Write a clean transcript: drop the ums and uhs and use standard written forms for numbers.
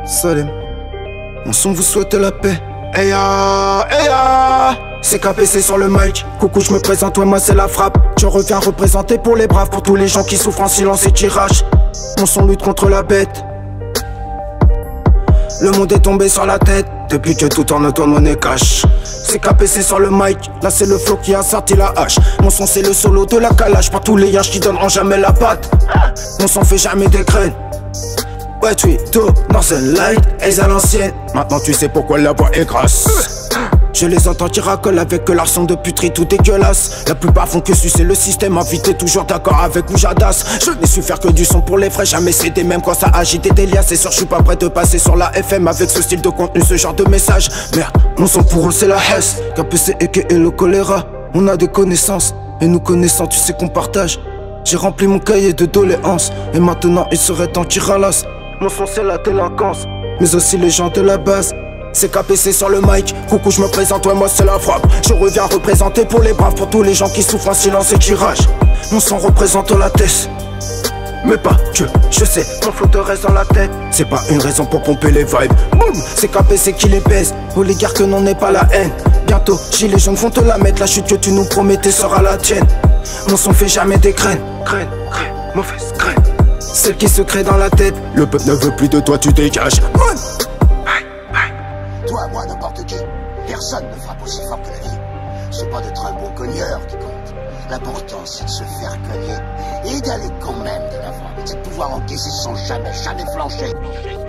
Salim, mon son vous souhaite la paix. Eya, eya, c'est KPC sur le mic. Coucou, je me présente, ouais, moi c'est la frappe. Je reviens représenter pour les braves, pour tous les gens qui souffrent en silence et tirage. Mon son lutte contre la bête. Le monde est tombé sur la tête depuis que tout en auto-monnaie cash. C'est KPC sur le mic, là c'est le flow qui a sorti la hache. Mon son c'est le solo de la calage, pas tous les yachts qui donneront jamais la patte. Mon son fait jamais des graines. Ouais, tu es tôt, Northern Light, aise à l'ancienne. Maintenant tu sais pourquoi la voix est grasse. Je les entends qui racolent avec leur son de puterie tout dégueulasse. La plupart font que sucer le système, invité toujours d'accord avec où j'adasse. Je n'ai su faire que du son pour les frais, jamais céder même quand ça agite des liens. C'est sûr, je suis pas prêt de passer sur la FM avec ce style de contenu, ce genre de message. Merde, mon son pour eux c'est la Hesse. KPC et le choléra. On a des connaissances, et nous connaissant, tu sais qu'on partage. J'ai rempli mon cahier de doléances, et maintenant il serait temps qu'ils ralassent. Mon son c'est la délinquance, mais aussi les gens de la base. C'est KPC sur le mic, coucou je me présente, ouais moi c'est la frappe. Je reviens représenter pour les braves, pour tous les gens qui souffrent en silence et qui ragent. Mon son représente la tête, mais pas que, je sais, mon flow te reste dans la tête. C'est pas une raison pour pomper les vibes, boum. C'est KPC qui les baise, oligarque non n'est pas la haine. Bientôt, gilets jaunes vont te la mettre, la chute que tu nous promettais sera la tienne. Mon son fait jamais des graines, graines, graines, mauvaise graine. Celle qui se crée dans la tête, le peuple ne veut plus de toi, tu dégages. Toi, moi, n'importe qui. Personne ne frappe aussi fort que la vie. C'est pas d'être un bon cogneur qui compte. L'important, c'est de se faire cogner et d'aller quand même de l'avant. C'est de pouvoir encaisser sans jamais flancher.